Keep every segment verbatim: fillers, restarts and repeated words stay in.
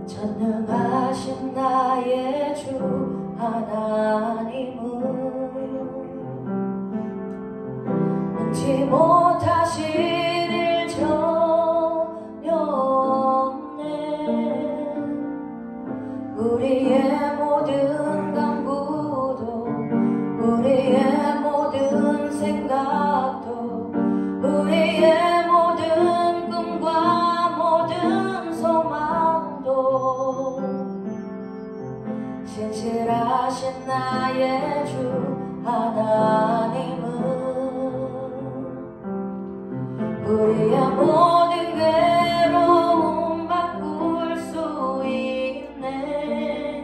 전능하신 나의 주 하나님은 능치 못하신 일 전혀 없네. 우리의 모든 간구도 우리의 모든 생각도 우리의 모든 꿈과 모든 소망도 신실하신 나의 주 하나님은 우리의 모든 괴로움 바꿀 수 있네.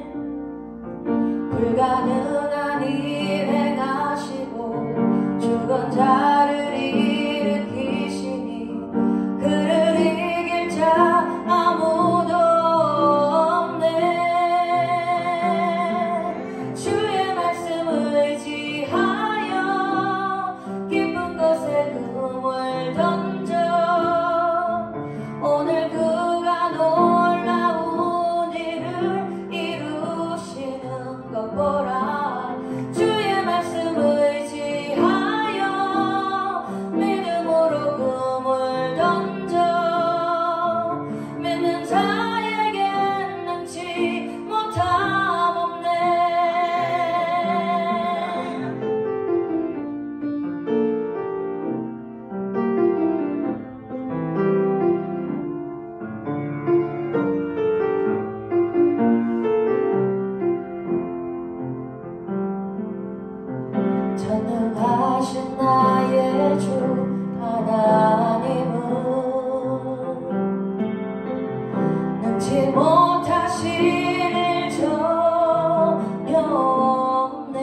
불가능한 일 행하시고 죽은 자를 일으키시니 그를 이길 자 아무도 없네. 주의 말씀을 의지하여 깊은 곳에 금을 던져 오늘 그가 놀라운 일을 이루시는 것 보라. 주의 말씀을 의지하여 믿음으로 금을 던져 믿는 자에겐 능치 못함 없네. 전능하신 나의 주 하나님은 능치 못하신 일 전혀 없네.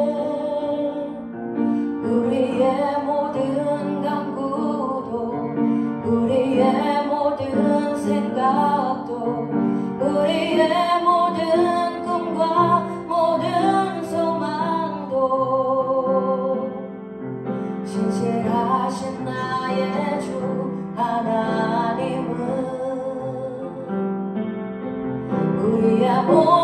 우리의 모든 간구도 우리의 모든 생각도 우리의 모든 꿈과 모든 소망도 신실하신 나의 주 하나님은 우리의 모든